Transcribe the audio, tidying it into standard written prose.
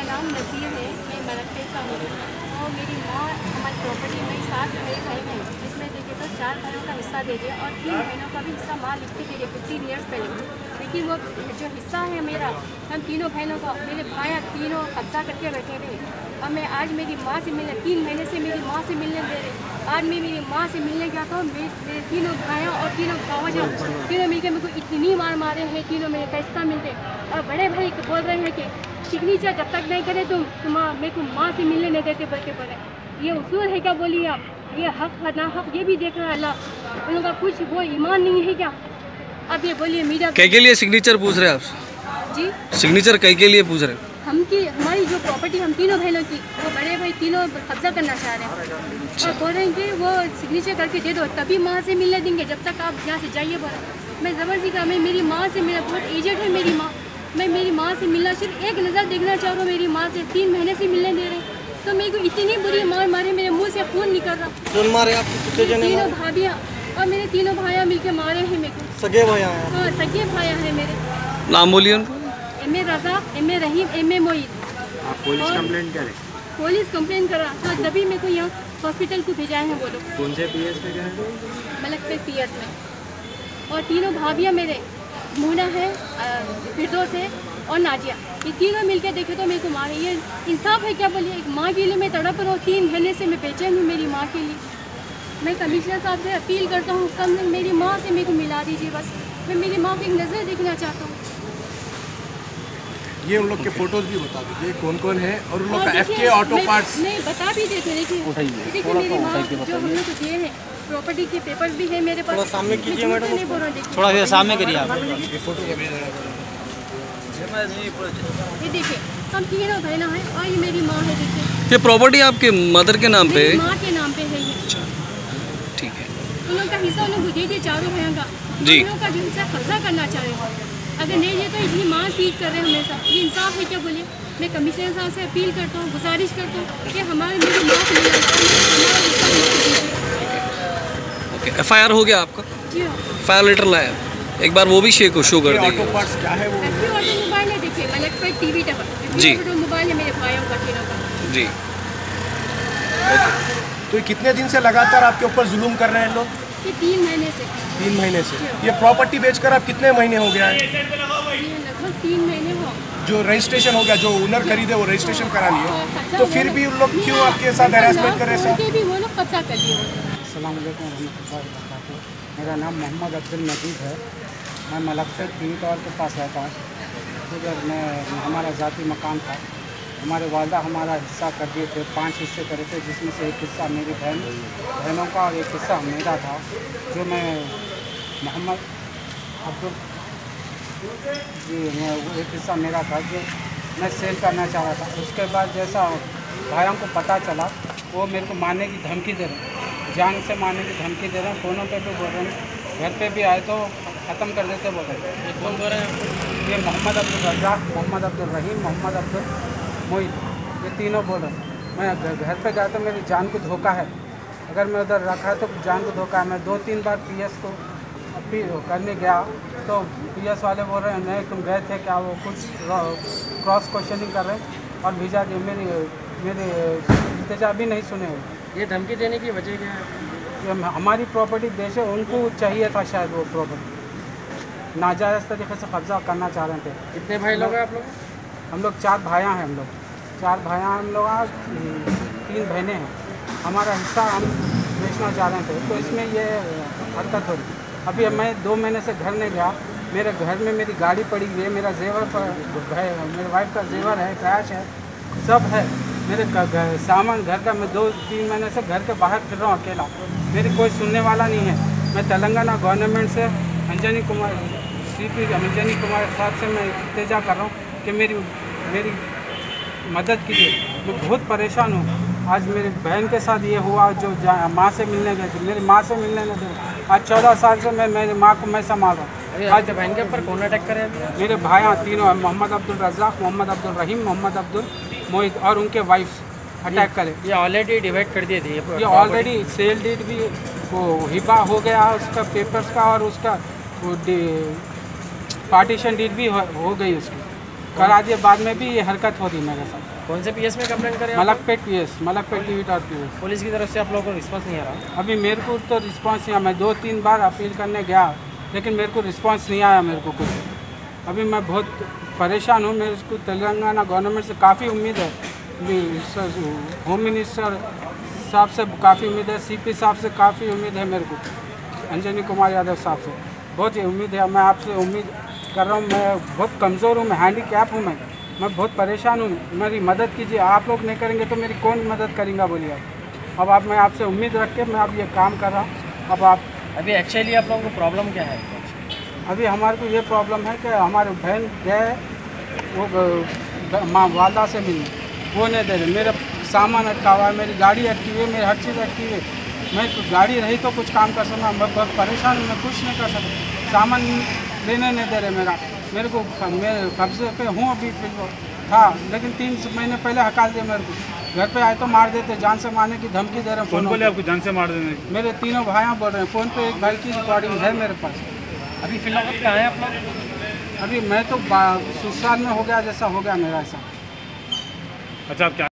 नाम नसीर है, मैं मलकपेट का हूँ। और मेरी माँ हमारी प्रॉपर्टी में 7 भाई हैं, जिसमें देखे तो 4 भाइयों का हिस्सा दे दिया और 3 बहनों का भी हिस्सा माँ लिख के दे रही 15 ईयर्स पहले। लेकिन वो जो हिस्सा है मेरा, हम तीनों बहनों का, मेरे भाई तीनों कब्जा करके बैठे हुए। और मैं आज मेरी माँ से मिलने 3 महीने से मेरी माँ से मिलने दे रहे। आज मैं मेरी माँ से मिलने गया था, मेरे तीनों भाइयों और तीनों भावजा तीनों मिलकर मेरे को इतनी मार मारे हैं, तीनों मेरे का हिस्सा मिलते। और बड़े भाई बोल रहे हैं कि सिग्नेचर जब तक नहीं करे तुम मेरे को माँ से मिलने नहीं देते बल्कि बोले। ये उसूल है क्या बोलिए आप? ये हक है ना हक ये भी देख रहा है अल्लाह। उन लोगों का कुछ वो ईमान नहीं है क्या? अब ये बोलिए मीडिया के लिए सिग्नेचर पूछ रहे हैं आप जी? सिग्नेचर के लिए पूछ रहे हैं? हमारी जो प्रॉपर्टी हम तीनों बहनों की, वो बड़े भाई तीनों कब्जा करना चाह रहे हैं और बोल रहे हैं कि वो सिग्नेचर करके दे दो तभी माँ से मिलने देंगे, जब तक आप यहाँ से जाइए। बोला मैं ज़बरदस्ती का, मैं मेरी माँ से मिला, बहुत एजेड है मेरी माँ, मैं मेरी माँ से मिलना सिर्फ एक नज़र देखना चाह रहा हूँ। मेरी माँ से 3 महीने से मिलने दे रहे हैं, तो मेरे को इतनी बुरी मार मारे, मेरे मुँह से खून निकल रहा। कौन मारे आपको? तीनों भाभियाँ और मेरे तीनों भाइयाँ मिलके मारे हैं मेरे को। सगे भाइयाँ? हाँ सगे भाइयाँ हैं मेरे। नाम बोलिए उनको। M A Razzaq, M A Rahim, M A Moid. Police complaint करें? पुलिस कंप्लेंट करा तो तभी मेरे को यहाँ हॉस्पिटल को भेजाए हैं वो लोग। कौन से पीएस में गए? मलकपेट पीएस में। और तीनों भाभियाँ मेरे, मुना है, फिरदौस है और नाजिया, ये तीनों मिलके देखे तो मेरे को मारे। ये इंसाफ है क्या बोलिए? एक माँ के लिए मैं तड़प रहा हूँ, 3 महीने से मैं बेचैन हूँ मेरी माँ के लिए। मैं कमिश्नर साहब से अपील करता हूँ, कम मेरी माँ से मेरे को मिला दीजिए बस। मैं मेरी माँ को एक नज़र देखना चाहता हूँ। ये उन लोग के फोटोज भी बता दीजिए कौन कौन है और उन लोग का एफके ऑटो पार्ट्स। नहीं बता भी देते, देखिए मेरी माँ जो हम लोग को दिए हैं प्रॉपर्टी के पेपर्स भी है मेरे पास। सामने कीजिए मैडम, थोड़ा सा सामने करिए आप। ये देखिए हम तीनों बहना हैं और ये मेरी माँ है। देखिए ये प्रॉपर्टी आपके मदर के नाम पे मेरी है? माँ के नाम पे है ये। ठीक है। उन लोग का हिस्सा उन लोग दे दिए 4 भाइयों का, जी। उन लोग का हिस्सा कब्जा करना चाह रहे हैं। अगर नहीं दिए तो इतनी माँ पीट कर रहे हैं हमेशा। ये इंसाफ है क्या बोलिए? मैं कमिश्नर साहब से अपील करता हूँ, गुजारिश करता हूँ कि हमारे मेरी माँ को मिला ओके, एफआईआर हो गया आपका? जी हाँ। फायर लेटर लाया, एक बार वो भी शो कर ऑटो देंगे। पार्ट्स क्या है वो? ऑटोमोबाइल है, देखिए मलकपेट टीवी टावर जी। ऑटोमोबाइल है मेरे भाइयों का, तीनों का। जी। तो ये कितने दिन से लगातार आपके ऊपर जुल्म कर रहे हैं लोग? ये 3 महीने से। 3 महीने से। ये प्रॉपर्टी बेचकर आप कितने महीने हो गया है? ये लगभग 3 महीने हो। जो रजिस्ट्रेशन हो गया, जो ओनर खरीदे वो रजिस्ट्रेशन करा लिए, तो फिर भी उन लोग क्यों आपके साथ हैरेसमेंट कर रहे हैं? सर भी वो लोग कब्जा कर लिए। अस्सलाम वालेकुम रहमतुल्लाहि व बरकातुहू। मेरा नाम मोहम्मद अब्दुल मजीद है। मैं मलकपेट टीवी टावर के पास रहता हूँ। उधर मैं हमारा ज़ाती मकान था। हमारे वालदा हमारा हिस्सा कर दिए थे, 5 हिस्से करे थे, जिसमें से एक हिस्सा मेरी बहनों का और एक हिस्सा मेरा था, जो मैं मोहम्मद अब्दुल जी मैं वो एक हिस्सा मेरा था जो मैं सेल करना चाह रहा था। उसके बाद जैसा भाइयों को पता चला, वो मेरे को मारने की धमकी दे रहे हैं, जान से मारने की धमकी दे रहे हैं। फ़ोनों पे भी बोल रहे हैं, घर पे भी आए तो ख़त्म कर देते बोल रहे हैं। ये कौन बोल रहे हैं? ये मोहम्मद अब्दुल रज़ाक, मोहम्मद अब्दुल रहीम, मोहम्मद अब्दुल मोईद, ये तीनों बोल रहे हैं। मैं घर पे गया तो मेरी जान को धोखा है, अगर मैं उधर रखा है तो जान को धोखा है। मैं 2-3 बार पीएस को अपील करने गया तो पीएस वाले बोल रहे हैं नहीं तुम गए थे क्या, वो कुछ क्रॉस क्वेश्चनिंग कर रहे हैं और भेजा दिए। मेरे इंतजा भी नहीं सुने हुए। ये धमकी देने की वजह क्या है? हमारी प्रॉपर्टी बेचे, उनको चाहिए था शायद वो प्रॉपर्टी, नाजायज़ तरीके से कब्जा करना चाह रहे थे। कितने भाई लोग हैं आप लोग? हम लोग 4 भाइयाँ हैं। हम लोग 4 भाइयाँ हम लोग, 3 बहनें हैं। हमारा हिस्सा हम बेचना चाह रहे थे, तो इसमें ये हरकत हो रही। अभी मैं 2 महीने से घर नहीं गया। मेरे घर में मेरी गाड़ी पड़ी हुई है, मेरा जेवर मेरे वाइफ का जेवर है, कैश है, सब है। मेरे सामान घर का, मैं 2-3 महीने से घर के बाहर फिर रहा हूँ अकेला, मेरी कोई सुनने वाला नहीं है। मैं तेलंगाना गवर्नमेंट से अंजनी कुमार साहब से मैं इल्तिजा कर रहा हूँ कि मेरी मदद कीजिए। मैं बहुत परेशान हूँ। आज मेरी बहन के साथ ये हुआ, जो माँ से मिलने गए थे, मेरी माँ से मिलने नहीं दे। आज 14 साल से मैं मेरी माँ को मैं संभाल रहा हूँ। आज बहन के ऊपर कौन अटैक करे? मेरे भाइयाँ तीनों, मोहम्मद अब्दुल रज़ाक, मोहम्मद अब्दुल रहीम, मोहम्मद अब्दुल मोईद और उनके वाइफ अटैक करे। ये ऑलरेडी डिवाइड कर दिए थे ये ऑलरेडी सेल डीड भी वो हिबा हो गया उसका पेपर्स का, और उसका वो पार्टीशन डीड भी हो गई उसकी। करा दिए, बाद में भी ये हरकत हो रही मेरे साथ। कौन से पीएस में कंप्लेंट करें? मलकपेट पीएस, मलकपेट टीवी और पीएस। पुलिस की तरफ से आप लोगों को रिस्पांस नहीं आ रहा? अभी मेरे को तो रिस्पांस नहीं आया। मैं 2-3 बार अपील करने गया, लेकिन मेरे को रिस्पांस नहीं आया मेरे को कुछ। अभी मैं बहुत परेशान हूँ। मेरे को तेलंगाना गवर्नमेंट से काफ़ी उम्मीद है, होम मिनिस्टर साहब से काफ़ी उम्मीद है, सीपी साहब से काफ़ी उम्मीद है मेरे को, अंजनी कुमार यादव साहब से बहुत ही उम्मीद है। मैं आपसे उम्मीद कर रहा हूँ। मैं बहुत कमज़ोर हूँ, मैं हैंडीकैप हूँ, मैं बहुत परेशान हूँ। मेरी मदद कीजिए। आप लोग नहीं करेंगे तो मेरी कौन मदद करेंगे बोलिए आप। अब आप, मैं आपसे उम्मीद रख के मैं अब ये काम कर रहा हूँ। अब आप अभी एक्चुअली आप लोगों को प्रॉब्लम क्या है? अभी हमारे को ये प्रॉब्लम है कि हमारे बहन गए वो माँ वालदा से मिलने, वो नहीं दे रहे। मेरा सामान अटका हुआ है, मेरी गाड़ी अटकी हुई है, मेरी हर चीज़ अटकी हुई है। मैं गाड़ी रही तो कुछ काम कर सकता, मैं बहुत परेशान हूँ, मैं कुछ नहीं कर सकता। सामान लेने नहीं दे रहे मेरे को मैं कब्जे पे हूँ अभी था, लेकिन 3 महीने पहले हकाल दिया मेरे को। घर पे आए तो मार देते, जान से मारने की धमकी दे रहे हैं। कौन बोले आपको जान से मार देने? मेरे 3 भाइयाँ बोल रहे हैं। फ़ोन पे एक भाई की रिकॉर्डिंग है मेरे पास। अभी फिलहाल कहाँ है आप लोग? अभी मैं तो ससुराल में हो गया जैसा हो गया मेरा ऐसा। अच्छा, आप क्या